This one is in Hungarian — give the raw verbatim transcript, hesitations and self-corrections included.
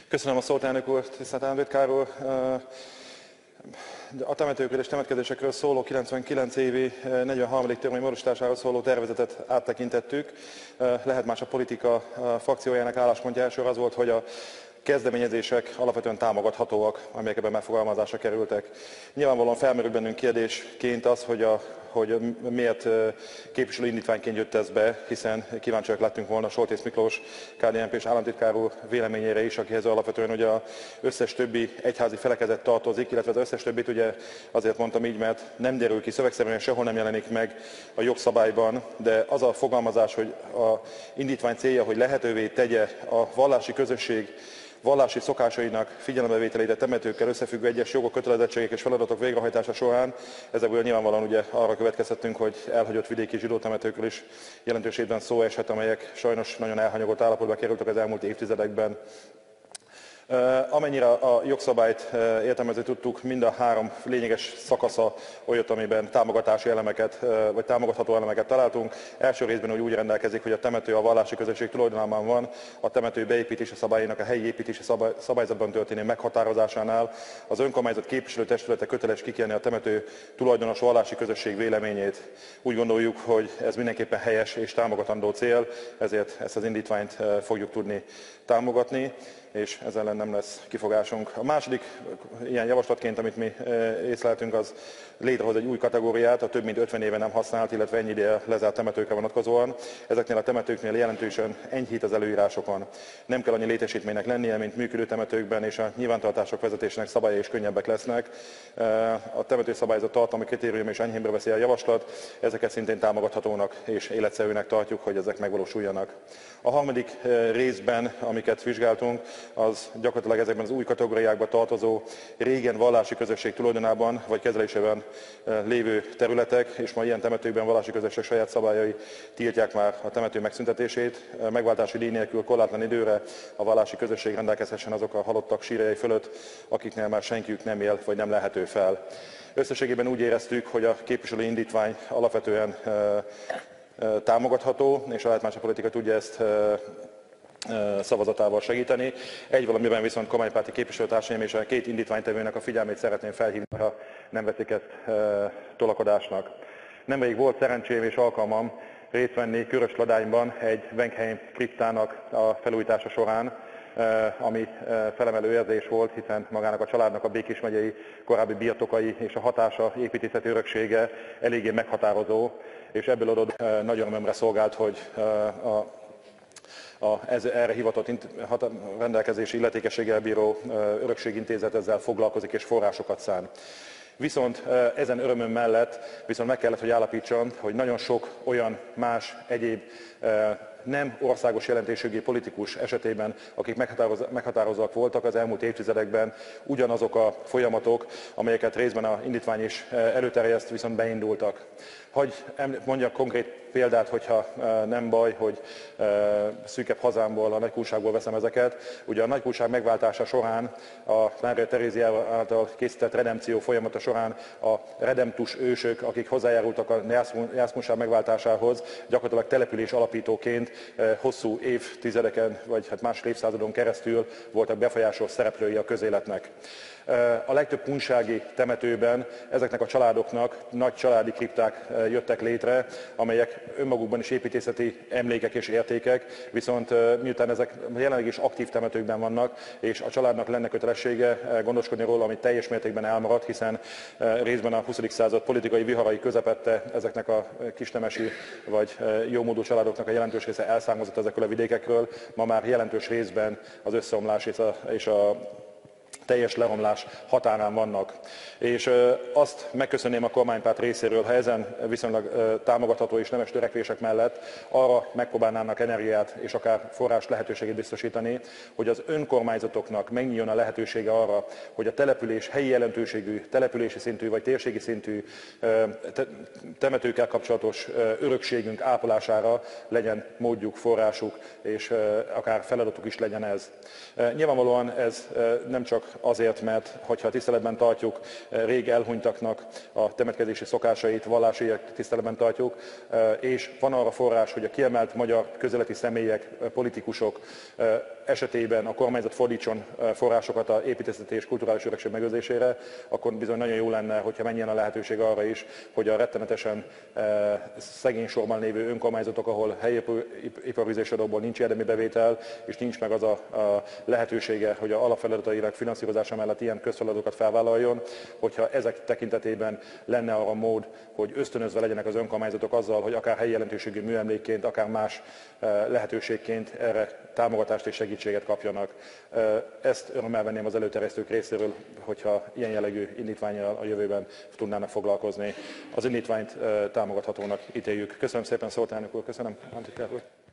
Köszönöm a szót, elnök úr, tisztelt államtitkár úr. A temetőkről és temetkezésekről szóló kilencvenkilenc évi negyvenharmadik törvény módosításáról szóló tervezetet áttekintettük. Lehet más a politika frakciójának álláspontja elsőre az volt, hogy a kezdeményezések alapvetően támogathatóak, amelyek ebben megfogalmazásra kerültek. Nyilvánvalóan felmerül bennünk kérdésként az, hogy, a, hogy miért képviselő indítványként jött ez be, hiszen kíváncsiak lettünk volna Soltész Miklós ká dé en pés államtitkár úr véleményére is, akihez alapvetően ugye az összes többi egyházi felekezet tartozik, illetve az összes többit ugye azért mondtam így, mert nem derül ki, szövegszerűen sehol nem jelenik meg a jogszabályban, de az a fogalmazás, hogy a indítvány célja, hogy lehetővé tegye a vallási közösség vallási szokásainak figyelembevételét a temetőkkel összefüggő egyes jogok, kötelezettségek és feladatok végrehajtása során. Ezekből nyilvánvalóan ugye arra következtettünk, hogy elhagyott vidéki zsidó temetőkről is jelentős évben szó esett, amelyek sajnos nagyon elhanyagolt állapotba kerültek az elmúlt évtizedekben. Amennyire a jogszabályt értelmezni tudtuk, mind a három lényeges szakasza olyat, amiben támogatási elemeket, vagy támogatható elemeket találtunk. Első részben úgy, úgy rendelkezik, hogy a temető a vallási közösség tulajdonában van, a temető beépítési szabályainak a helyi építési szabály, szabályzatban történő meghatározásánál az önkormányzat képviselőtestülete köteles kikérni a temető tulajdonos vallási közösség véleményét. Úgy gondoljuk, hogy ez mindenképpen helyes és támogatandó cél, ezért ezt az indítványt fogjuk tudni támogatni, és ezzel ellen nem lesz kifogásunk. A második ilyen javaslatként, amit mi észleltünk, az létrehoz egy új kategóriát, a több mint ötven éve nem használt, illetve ennyi ideje lezárt temetőkre vonatkozóan. Ezeknél a temetőknél jelentősen enyhít az előírásokon. Nem kell annyi létesítménynek lennie, mint működő temetőkben, és a nyilvántartások vezetésének szabályai is könnyebbek lesznek. A temetőszabályzat tartalmi kritérium és enyhémbre veszi a javaslat, ezeket szintén támogathatónak és életszerűnek tartjuk, hogy ezek megvalósuljanak. A harmadik részben, amiket vizsgáltunk, az gyakorlatilag ezekben az új kategóriákba tartozó, régen vallási közösség tulajdonában vagy kezelésében lévő területek, és ma ilyen temetőkben vallási közösség saját szabályai tiltják már a temető megszüntetését. Megváltási díj nélkül korlátlan időre a vallási közösség rendelkezhessen azok a halottak sírjai fölött, akiknél már senkiük nem él vagy nem lehető fel. Összességében úgy éreztük, hogy a képviselő indítvány alapvetően támogatható, és a Lehet Más a Politika tudja ezt szavazatával segíteni. Egy valamiben viszont kormánypárti képviselőtársaim és a két indítványtevőnek a figyelmét szeretném felhívni, ha nem veszik ezt e, tolakodásnak. Nemrég volt szerencsém és alkalmam részt venni Körös-Ladányban egy Venkheim kriptának a felújítása során, e, ami e, felemelő érzés volt, hiszen magának a családnak a Békés megyei korábbi birtokai és a hatása, építészeti öröksége eléggé meghatározó, és ebből adott e, nagy örömömre szolgált, hogy e, a A ez, erre hivatott rendelkezési illetékességgel bíró örökségintézet ezzel foglalkozik és forrásokat szán. Viszont ezen örömöm mellett viszont meg kellett, hogy állapítsam, hogy nagyon sok olyan más egyéb nem országos jelentőségi politikus esetében, akik meghatározóak voltak az elmúlt évtizedekben, ugyanazok a folyamatok, amelyeket részben a indítvány is előterjeszt, viszont beindultak. Hagy mondjak konkrét példát, hogyha nem baj, hogy szűkebb hazámból, a nagykúságból veszem ezeket. Ugye a nagykúság megváltása során, a Mária Terézia által készített redempció folyamata során a redemptus ősök, akik hozzájárultak a jászmunság megváltásához, gyakorlatilag település alapítóként hosszú évtizedeken, vagy hát másfél évszázadon keresztül voltak befolyásos szereplői a közéletnek. A legtöbb kunsági temetőben ezeknek a családoknak nagy családi kripták jöttek létre, amelyek önmagukban is építészeti emlékek és értékek, viszont miután ezek jelenleg is aktív temetőkben vannak, és a családnak lenne kötelessége gondoskodni róla, ami teljes mértékben elmaradt, hiszen részben a huszadik század politikai viharai közepette ezeknek a kisnemesi vagy jómódú családoknak a jelentős része elszármazott ezekről a vidékekről, ma már jelentős részben az összeomlás és a, és a teljes leromlás határán vannak. És azt megköszönném a kormánypárt részéről, ha ezen viszonylag támogatható és nemes törekvések mellett arra megpróbálnának energiát és akár forrás lehetőségét biztosítani, hogy az önkormányzatoknak megnyíljon a lehetősége arra, hogy a település helyi jelentőségű, települési szintű vagy térségi szintű temetőkkel kapcsolatos örökségünk ápolására legyen módjuk, forrásuk és akár feladatuk is legyen ez. Nyilvánvalóan ez nem csak azért, mert hogyha tiszteletben tartjuk rég elhunytaknak a temetkezési szokásait, vallási tiszteletben tartjuk, és van arra forrás, hogy a kiemelt magyar közéleti személyek, politikusok esetében a kormányzat fordítson forrásokat a építészeti és kulturális örökség megőrzésére, akkor bizony nagyon jó lenne, hogyha menjen a lehetőség arra is, hogy a rettenetesen szegény sorban lévő önkormányzatok, ahol helyi iparvízési adóból nincs érdemi bevétel, és nincs meg az a, a lehetősége, hogy a alapfeladatainak finanszírozása mellett ilyen közfeladatokat felvállaljon, hogyha ezek tekintetében lenne arra mód, hogy ösztönözve legyenek az önkormányzatok azzal, hogy akár helyi jelentőségű műemlékként, akár más lehetőségként erre támogatást és segítséget kapjanak. Ezt örömmel venném az előterjesztők részéről, hogyha ilyen jellegű indítvánnyal a jövőben tudnának foglalkozni. Az indítványt támogathatónak ítéljük. Köszönöm szépen, Szólt elnök úr, köszönöm, Antitkár úr.